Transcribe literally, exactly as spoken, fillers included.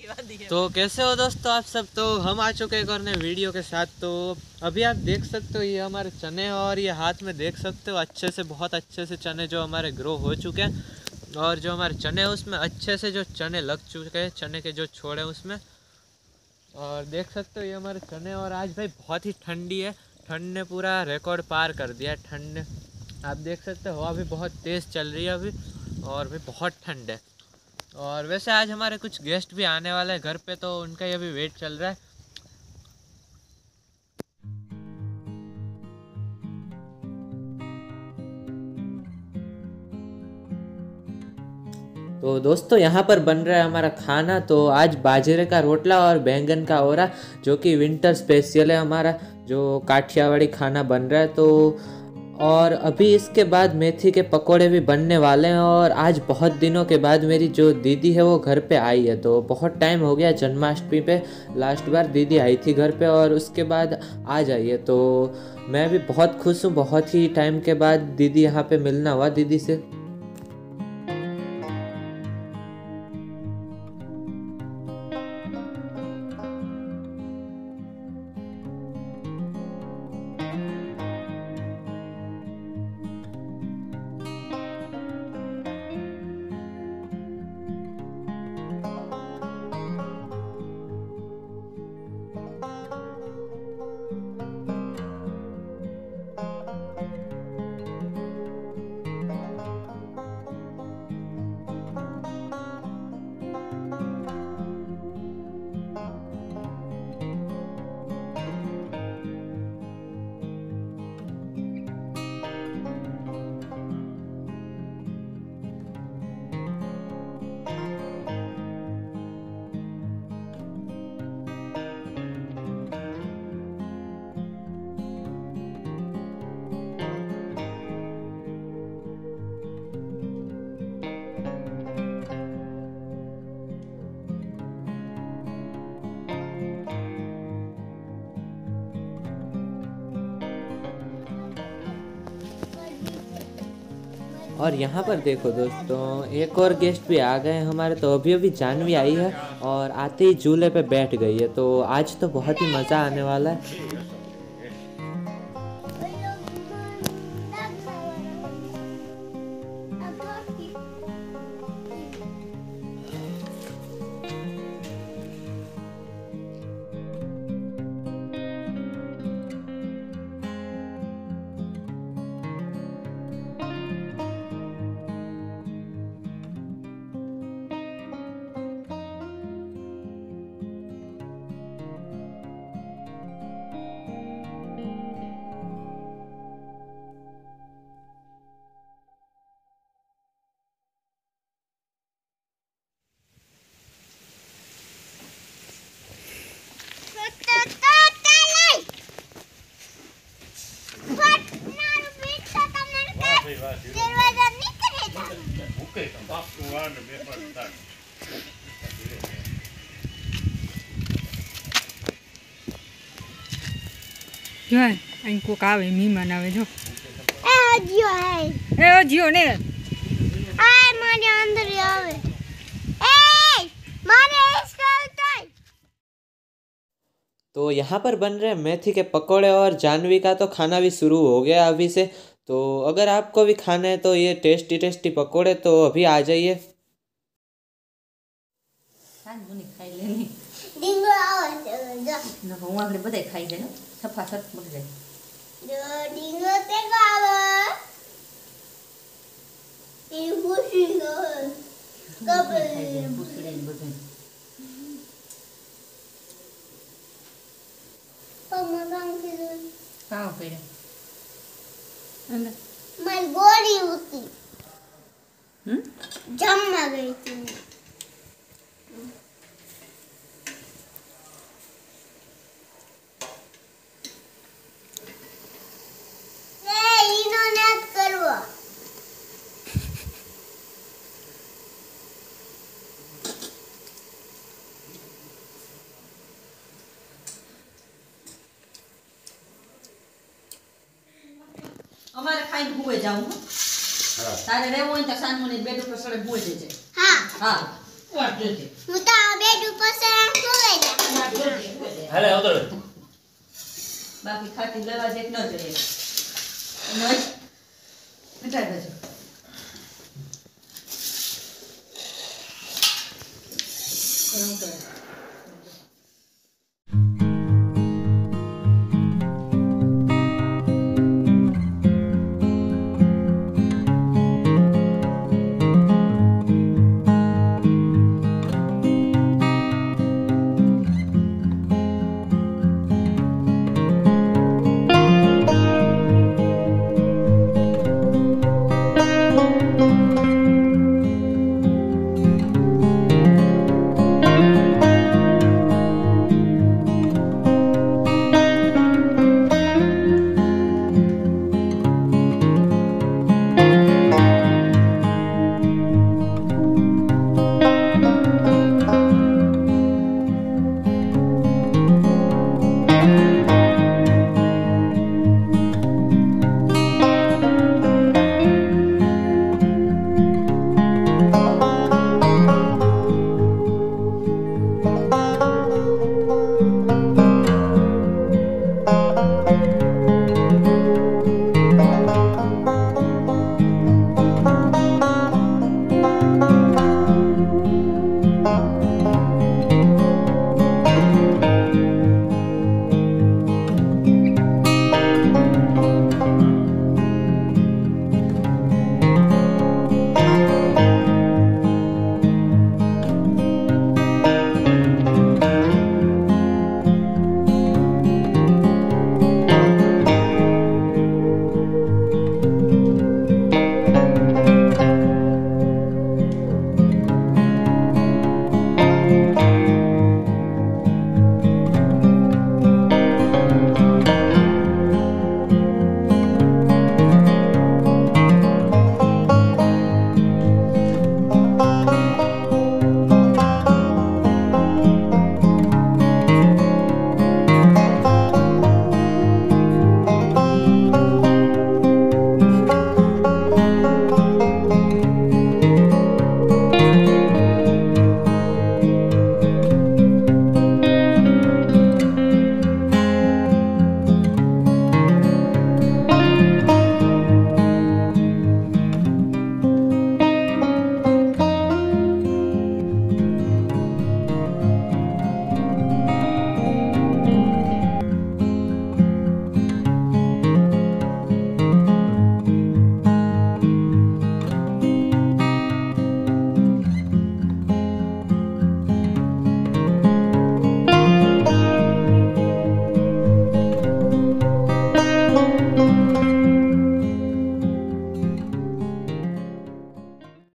तो कैसे हो दोस्तों आप सब। तो हम आ चुके हैं करने वीडियो के साथ। तो अभी आप देख सकते हो ये हमारे चने, और ये हाथ में देख सकते हो अच्छे से, बहुत अच्छे से चने जो हमारे ग्रो हो चुके हैं, और जो हमारे चने हैं उसमें अच्छे से जो चने लग चुके हैं, चने के जो छोड़ हैं उसमें। और देख सकते हो ये हमारे चने। और आज भाई बहुत ही ठंडी है, ठंड ने पूरा रिकॉर्ड पार कर दिया है। ठंड ने आप देख सकते हो हवा भी बहुत तेज़ चल रही है अभी, और भी बहुत ठंड है। और वैसे आज हमारे कुछ गेस्ट भी आने वाले हैं घर पे, तो उनका ये भी वेट चल रहा है। तो दोस्तों यहाँ पर बन रहा है हमारा खाना। तो आज बाजरे का रोटला और बैंगन का ओरा, जो कि विंटर स्पेशल है हमारा, जो काठियावाड़ी खाना बन रहा है। तो और अभी इसके बाद मेथी के पकोड़े भी बनने वाले हैं। और आज बहुत दिनों के बाद मेरी जो दीदी है वो घर पे आई है। तो बहुत टाइम हो गया, जन्माष्टमी पे लास्ट बार दीदी आई थी घर पे, और उसके बाद आज आई है। तो मैं भी बहुत खुश हूँ, बहुत ही टाइम के बाद दीदी यहाँ पे मिलना हुआ दीदी से। और यहाँ पर देखो दोस्तों, एक और गेस्ट भी आ गए हैं हमारे। तो अभी अभी जानवी आई है और आते ही झूले पे बैठ गई है। तो आज तो बहुत ही मज़ा आने वाला है। જો અહીં કોક આવે મહેમાન આવે જો એ જીઓ હે એ જીઓ ને આ મારે અંદર આવે ए मारे इसका उतार। तो यहाँ पर बन रहे हैं मेथी के पकोड़े, और जानवी का तो खाना भी शुरू हो गया अभी से। तो अगर आपको भी खाना है तो ये टेस्टी टेस्टी पकोड़े तो अभी आ जाइए। ડીંગો આવે જો ન હું આગળ બધે ખાઈ જાય સફા સટ બગડી જાય જો ડીંગો તે ગાવે એ ખુશી ગયો કબે પૂછડે બધે પમગામ કે કામ કરે અને મારી ગોળી ઉતી હમ જમવા ગઈ હતી અમારે ખાઈને હુએ જાવું. હા તારે રહેવું હોય તો સાનમુની બેડ ઉપર સડે હુએ જજે. હા હા વાટ જોજે. હું તો આ બેડ ઉપર સરામ સુઈ જા. વાટ જોજે, જોજે. હાલે ઉતર બાકી ખાટી લેવા દે કે ન જોઈએ. નોય. હટાઈ દેજો.